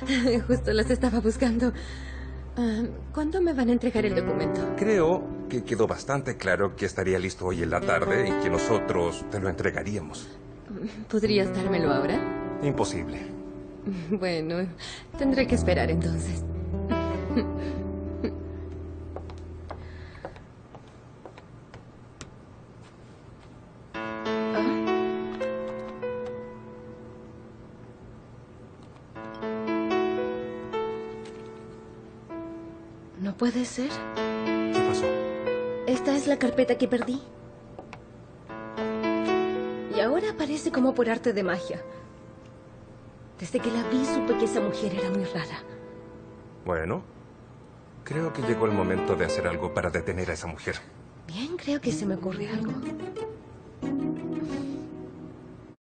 Justo las estaba buscando. ¿Cuándo me van a entregar el documento? Creo que quedó bastante claro que estaría listo hoy en la tarde y que nosotros te lo entregaríamos. ¿Podrías dármelo ahora? Imposible. Bueno, tendré que esperar entonces. No puede ser. ¿Qué pasó? Esta es la carpeta que perdí. Y ahora aparece como por arte de magia. Desde que la vi, supe que esa mujer era muy rara. Bueno, creo que llegó el momento de hacer algo para detener a esa mujer. Bien, creo que se me ocurre algo.